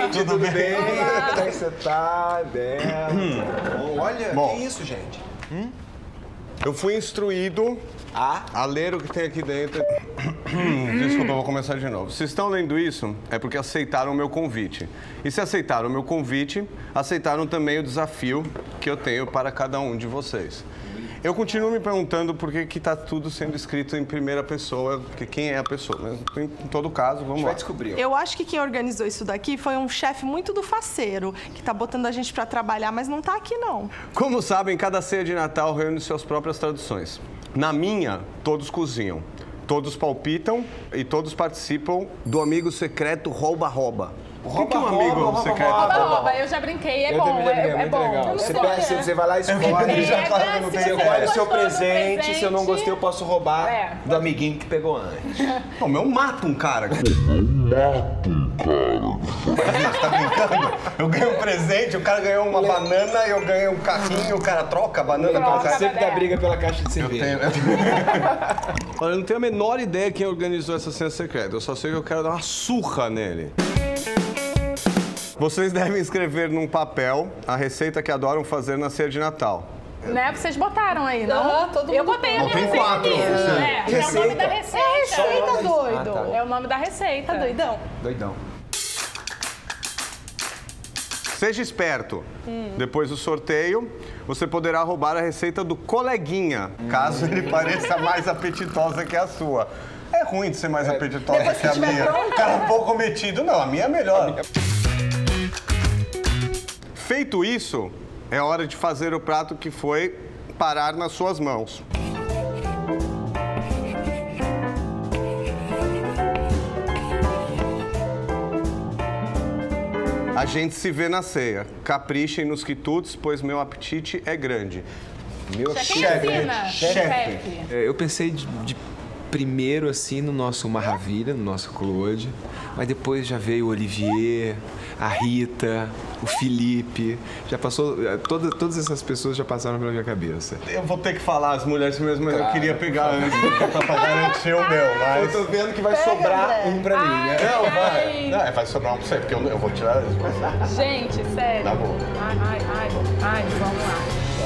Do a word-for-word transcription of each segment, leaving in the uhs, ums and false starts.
gente, tudo, tudo bem? bem? Como é que você tá, Bela? Bom, olha, Bom, que isso, gente? Hum? Eu fui instruído ah? a ler o que tem aqui dentro. Desculpa, eu vou começar de novo. Se estão lendo isso, é porque aceitaram o meu convite. E se aceitaram o meu convite, aceitaram também o desafio que eu tenho para cada um de vocês. Eu continuo me perguntando por que que tá tudo sendo escrito em primeira pessoa, porque quem é a pessoa. Mas em todo caso, vamos lá. Vai descobrir. Eu acho que quem organizou isso daqui foi um chefe muito do faceiro, que tá botando a gente para trabalhar, mas não tá aqui não. Como sabem, cada ceia de Natal reúne suas próprias tradições. Na minha, todos cozinham, todos palpitam e todos participam do amigo secreto rouba-rouba. O que, que é um amigo rouba, secreto? Rouba, rouba, eu já brinquei, é eu bom, também, é, é, é bom. legal. Você, peça, você vai lá e escolhe. Já claro que eu não Você tenho escolhe o seu gostou do presente, presente. se eu não gostei, eu posso roubar É. do amiguinho que pegou antes. Pô, mas eu mato um cara. Eu mato um cara. Você tá brincando? Eu ganhei um presente, o cara ganhou uma banana, eu ganhei um carrinho, o cara troca a banana pelo Troca, carrinho. Sempre dá briga pela caixa de Eu cerveja. tenho. Olha, eu não tenho a menor ideia quem organizou essa cena secreta. Eu só sei que eu quero dar uma surra nele. Vocês devem escrever num papel a receita que adoram fazer na ceia de Natal. Né? Vocês botaram aí, não? Aham, todo Eu mundo botei a Não, minha tem receita quatro, aqui. você. É, é o nome da receita. É receita, doido. Ah, tá. É o nome da receita. Tá doidão? Doidão. Seja esperto. Hum. Depois do sorteio, você poderá roubar a receita do coleguinha, caso ele pareça mais apetitosa que a sua. É ruim de ser mais é. apetitosa Depois que que a tiver minha. pronto. Cara pouco metido. Não, a minha é melhor. Feito isso, é hora de fazer o prato que foi parar nas suas mãos. A gente se vê na ceia. Caprichem nos quitutes, pois meu apetite é grande. Meu Quem chefe. ensina? Chefe. É, Eu pensei de, de primeiro, assim, no nosso Maravilha, no nosso Claude. Mas depois já veio o Olivier, a Rita, o Felipe. Já passou... Toda, todas essas pessoas já passaram pela minha cabeça. Eu vou ter que falar as mulheres mesmo, mas Claro. eu queria pegar antes, pra garantir o meu, mas... Eu tô vendo que vai Pega, sobrar André. um pra mim, né? Não, vai. Ai. Não, vai sobrar um pra você, porque eu, eu vou tirar isso pra você. Gente, sério. Tá bom. Ai, ai, ai, ai, vamos lá.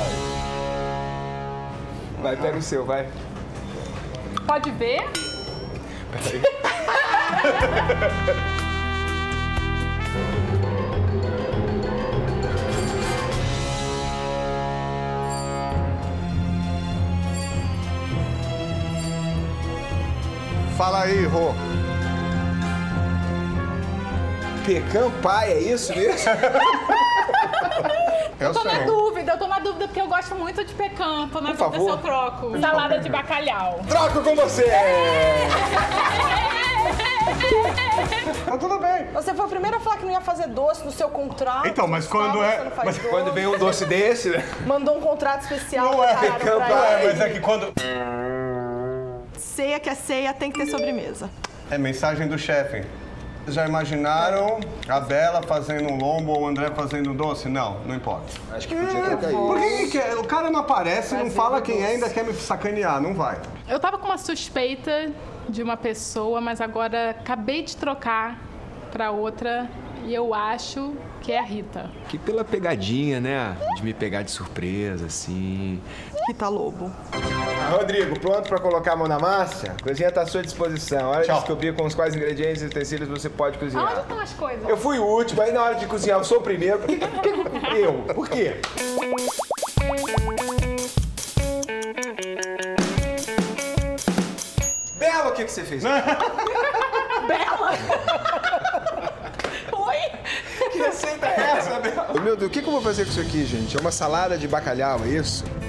Vai, pega o seu, vai. Pode ver? Peraí. Fala aí, Rô. Pecan pai, é isso mesmo? Eu tô na dúvida, eu tô na dúvida porque eu gosto muito de pecan. Tô na Por dúvida favor. se eu troco. Salada de bacalhau. Troco com você! Tá tudo bem. Você foi o primeiro a falar que não ia fazer doce no seu contrato. Então, mas Você fala quando que é- você não faz mas doce. Quando vem um doce desse, né? Mandou um contrato especial. Não é prepararam pecan pra pai. ele. Mas é que quando... Ceia que é ceia, tem que ter sobremesa. É mensagem do chefe. Já imaginaram a Bela fazendo um lombo ou o André fazendo um doce? Não, não importa. Acho que podia trocar isso. Por que que quer? O cara não aparece, não fala quem é, ainda quer me sacanear, não vai. Eu tava com uma suspeita de uma pessoa, mas agora acabei de trocar pra outra e eu acho que é a Rita. Que pela pegadinha, né? De me pegar de surpresa, assim. Rita Lobo. Rodrigo, pronto pra colocar a mão na massa? A cozinha tá à sua disposição. Hora Tchau. de descobrir com os quais ingredientes e utensílios você pode cozinhar. Aonde estão as coisas? Eu fui o último, aí na hora de cozinhar eu sou o primeiro. Por que, por que por que eu? Por quê? Bela, o que, que você fez? Bela! Oi? Que receita é essa, Bela? Meu Deus, o que, que eu vou fazer com isso aqui, gente? É uma salada de bacalhau, é isso?